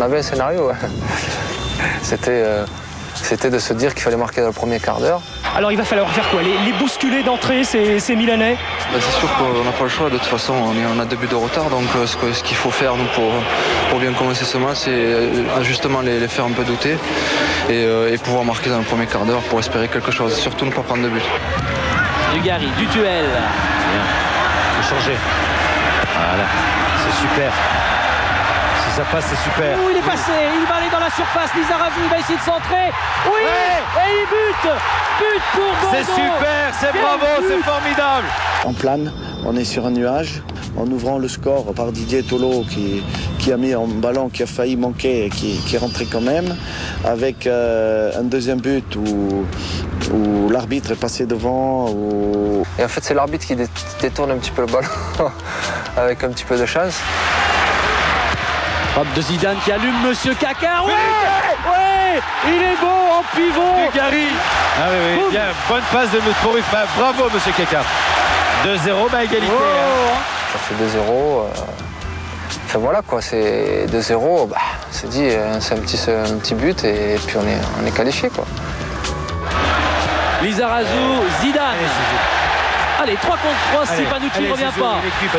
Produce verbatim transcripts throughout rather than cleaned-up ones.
avait un scénario. Ouais. C'était euh, c'était de se dire qu'il fallait marquer dans le premier quart d'heure. Alors il va falloir faire quoi? Les, les bousculer d'entrée, ces, ces Milanais? Bah, c'est sûr qu'on n'a pas le choix. De toute façon, on, est, on a deux buts de retard. Donc euh, ce, que, ce qu'il faut faire nous, pour, pour bien commencer ce match, c'est euh, justement les, les faire un peu douter et, euh, et pouvoir marquer dans le premier quart d'heure pour espérer quelque chose. Surtout ne pas prendre de but. Dugarry, du duel. Il faut changer. Voilà, c'est super. Si ça passe, c'est super. Oh, il est passé, il va aller dans la surface. Lizarazu, il va essayer de centrer. Oui, ouais. Et il bute. But pour Bordeaux. C'est super, c'est bravo, c'est formidable. On plane, on est sur un nuage. En ouvrant le score par Didier Tolo qui, qui a mis un ballon qui a failli manquer et qui, qui est rentré quand même, avec euh, un deuxième but où, où l'arbitre est passé devant. Où... Et en fait, c'est l'arbitre qui détourne un petit peu le ballon avec un petit peu de chance. Frappe de Zidane qui allume Monsieur Kaka. Ouais, ouais, il est beau en pivot. Dugarry. Ah oui, oui, bien, bonne passe de Moutrouf. Bah, bravo, Monsieur Kaka. deux zéro, bah, égalité. Oh. Hein. Ça fait deux zéro. Euh... Enfin voilà quoi, c'est deux zéro. Bah, c'est dit, c'est un petit, un petit but et puis on est, on est qualifié quoi. Lizarazu, Zidane. Allez, trois contre trois, si Panucci ne revient pas.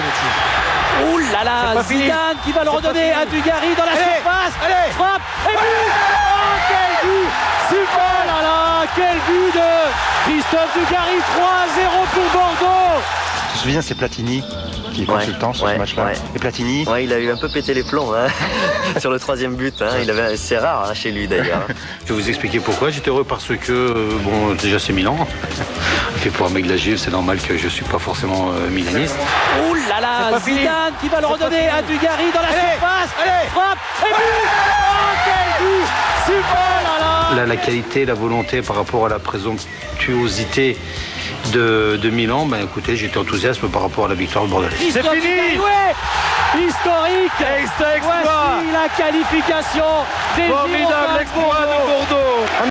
Oh là là, Zidane qui va le redonner à Dugarry dans la allez, surface. Allez. Frappe et but. Oh, quel but. Super. Oh là là, quel but de Christophe Dugarry. Trois à zéro pour Bordeaux. Je me souviens, c'est Platini qui est consultant ouais, sur ouais, ce match-là. Ouais. Et Platini, ouais, il a eu un peu pété les plombs hein, sur le troisième but. Hein. Il avait, c'est rare hein, chez lui d'ailleurs. Je vais vous expliquer pourquoi. J'étais heureux parce que, euh, bon, déjà c'est Milan. Et pour un mec de la Juve, c'est normal que je ne suis pas forcément euh, milaniste. Oh là là, Zidane qui va le redonner à Dugarry dans la allez, surface. Allez. Frappe et but. Oh, quel but. Super. Oh là là. La, la qualité, la volonté par rapport à la présomptuosité de, de Milan, ben écoutez, j'étais enthousiaste par rapport à la victoire de Bordeaux. C'est fini. Historique. Extra exploit. Voici la qualification des formidable exploit de Bordeaux.